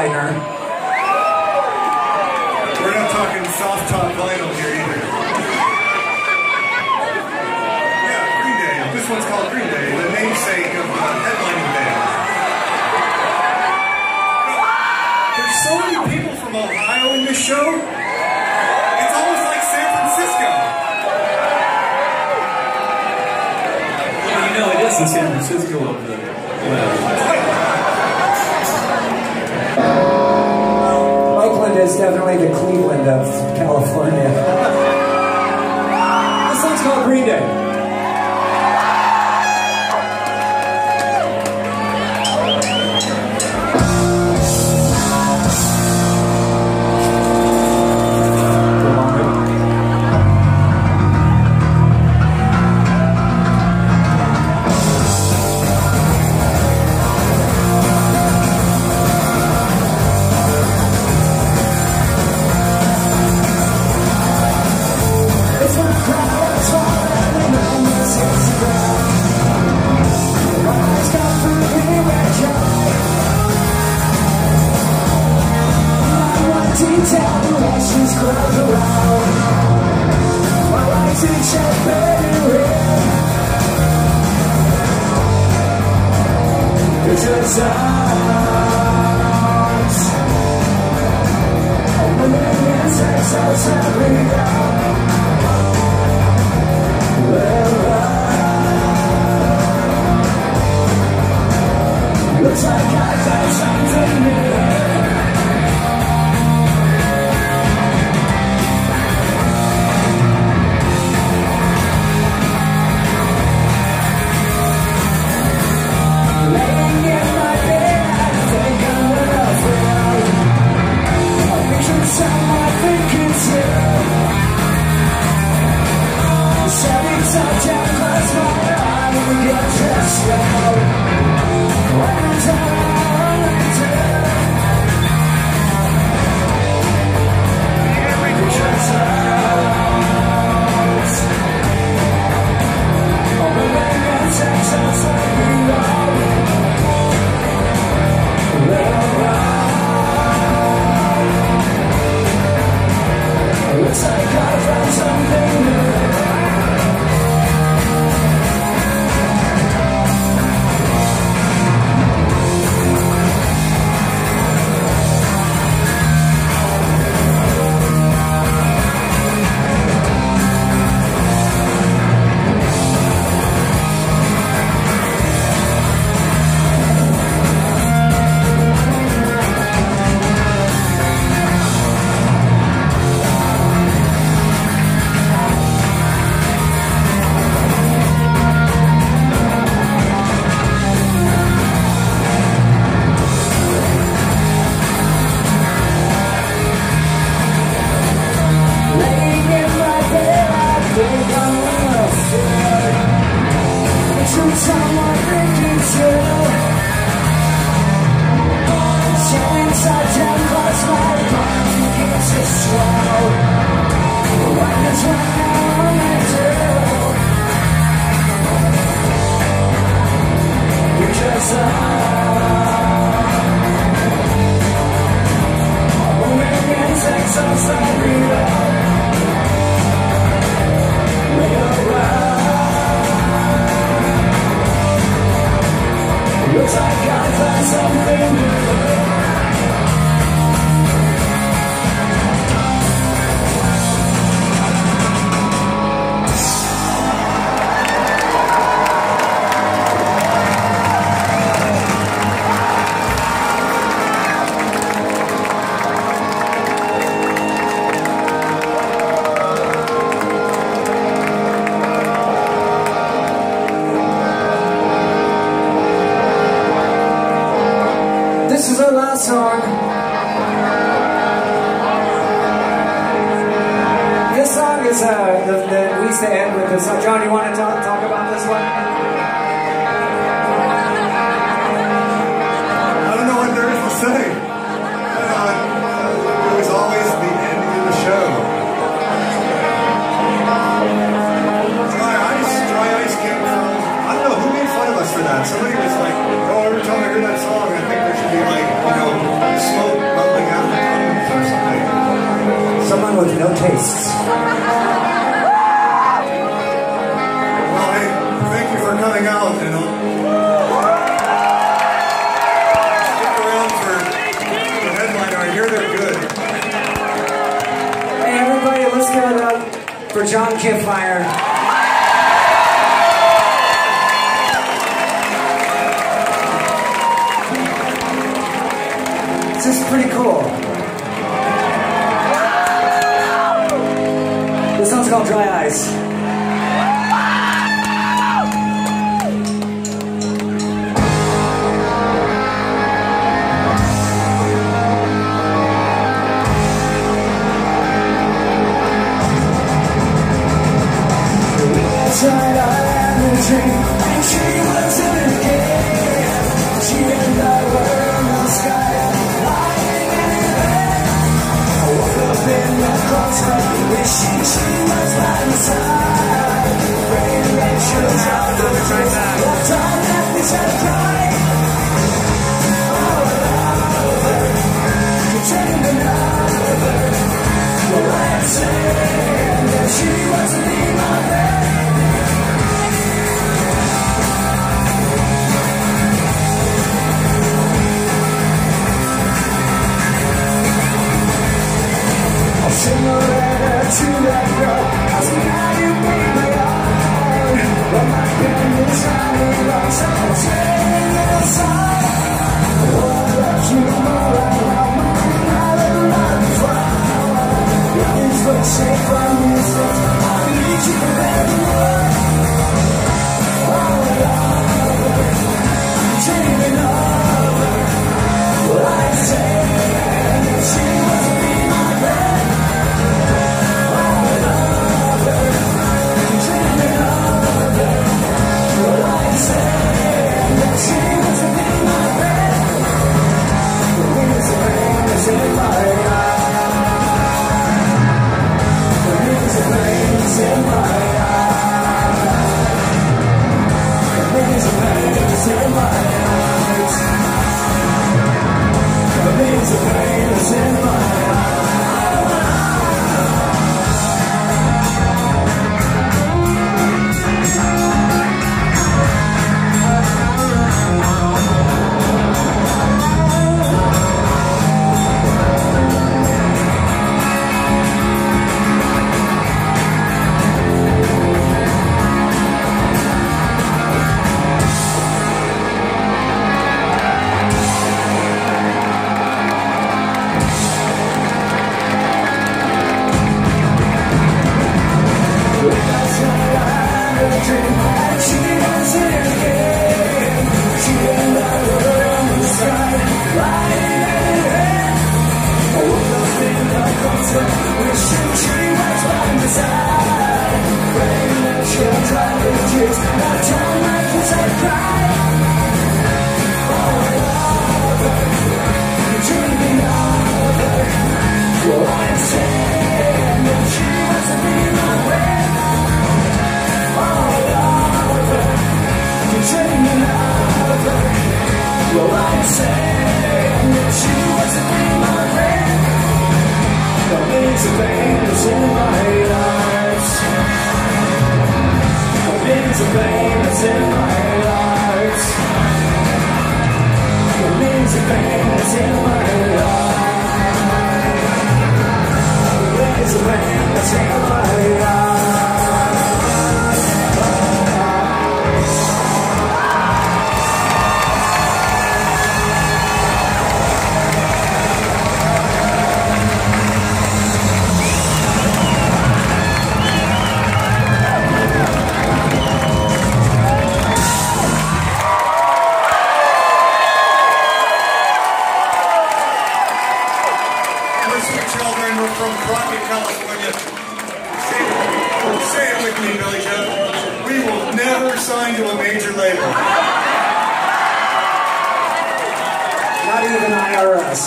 headliner. We're not talking soft top vinyl here either. Yeah, Green Day. This one's called Green Day, the namesake of the headlining band. There's so many people from Ohio in this show. It's almost like San Francisco. Well, you know, it is the San Francisco of the West. Oakland is definitely the Cleveland of California. This song's called Green Day. Looks like I found something new. Laying in my bed, I think I'm well filled. A vision someone thinking still. Setting some down, close my eyes and get dressed out. Looks like I found something new. Someone thinking still. Change I can close my mind begins to swell. What is what I wanna do? You just maybe insects outside me. Looks like I found something new. This is our last song. This song is we used to end with this. John, you want to talk about this one? I don't know what there is to say. It was always the end of the show. Dry ice came from, I don't know, who made fun of us for that? Somebody was like, oh, every time I hear that song, I think there should be like, smoke Thank you for coming out, you know. Stick around for the headliner. I hear they're good. Hey, everybody, let's give it up for John Kiffmeyer. This is pretty cool. This song's called Dry Ice. Tried our energy, and she was in a game. She and I were in the sky, lying in bed. I woke up in the crossfire, wishing she was by my side. Praying that she was out of the place. That time that we said cry. Oh, I love her. Pretend to love her. Well, I'm saying that she wasn't in my bed. Sing a letter to that girl, asking how you made my heart. But my pen is shining lights, I'm singing a song. Oh, I love you more right now, I love my flower. Nothing's but safe from these things, I need you forevermore. Oh, I love her, I'm dreaming of her. Well, I say that she wasn't in my bed. From Crockett, California. Say it with me, Billy Joe. We will never sign to a major label. Not even IRS.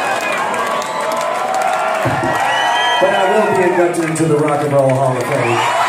But I will be inducted into the Rock and Roll Hall of Fame.